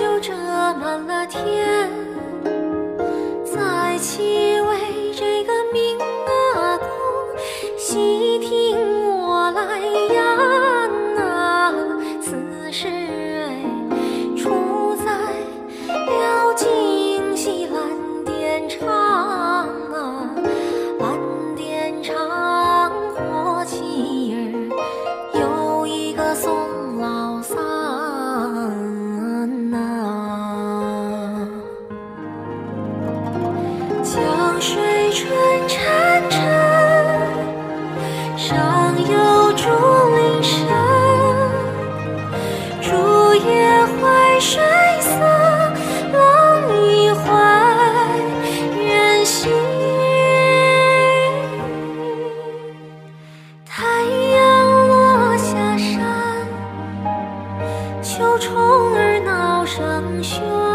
就遮满了天。再起为这个明阿公，细听我来言啊，此事出在了京西蓝靛厂啊，蓝靛厂火器儿有一个宋老三呐，江水春潺潺，上有竹林深，竹叶淮水色，浪一怀人心。太阳落下山，秋虫儿闹声喧。